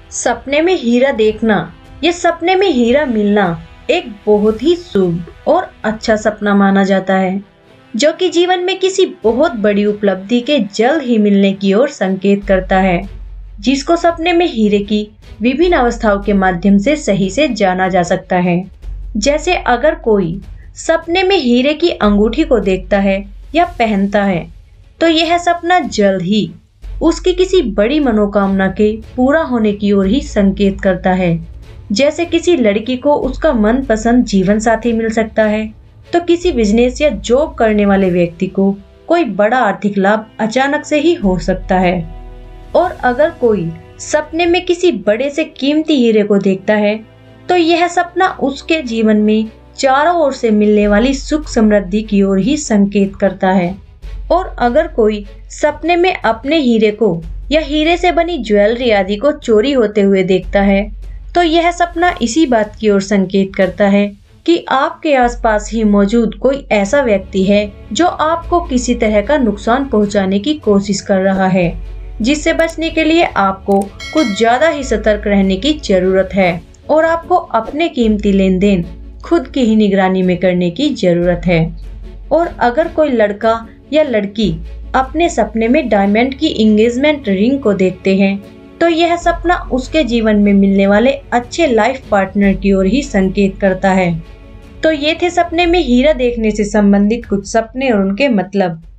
सपने में हीरा देखना या सपने में हीरा मिलना एक बहुत ही शुभ और अच्छा सपना माना जाता है, जो कि जीवन में किसी बहुत बड़ी उपलब्धि के जल्द ही मिलने की ओर संकेत करता है, जिसको सपने में हीरे की विभिन्न अवस्थाओं के माध्यम से सही से जाना जा सकता है। जैसे अगर कोई सपने में हीरे की अंगूठी को देखता है या पहनता है, तो यह सपना जल्द ही उसकी किसी बड़ी मनोकामना के पूरा होने की ओर ही संकेत करता है। जैसे किसी लड़की को उसका मनपसंद जीवन साथी मिल सकता है, तो किसी बिजनेस या जॉब करने वाले व्यक्ति को कोई बड़ा आर्थिक लाभ अचानक से ही हो सकता है। और अगर कोई सपने में किसी बड़े से कीमती हीरे को देखता है, तो यह सपना उसके जीवन में चारों ओर से मिलने वाली सुख समृद्धि की ओर ही संकेत करता है। और अगर कोई सपने में अपने हीरे को या हीरे से बनी ज्वेलरी आदि को चोरी होते हुए देखता है, तो यह सपना इसी बात की ओर संकेत करता है कि आपके आसपास ही मौजूद कोई ऐसा व्यक्ति है जो आपको किसी तरह का नुकसान पहुंचाने की कोशिश कर रहा है, जिससे बचने के लिए आपको कुछ ज्यादा ही सतर्क रहने की जरूरत है और आपको अपने कीमती लेन देन खुद की ही निगरानी में करने की जरूरत है। और अगर कोई लड़का या लड़की अपने सपने में डायमंड की एंगेजमेंट रिंग को देखते हैं, तो यह सपना उसके जीवन में मिलने वाले अच्छे लाइफ पार्टनर की ओर ही संकेत करता है। तो ये थे सपने में हीरा देखने से संबंधित कुछ सपने और उनके मतलब।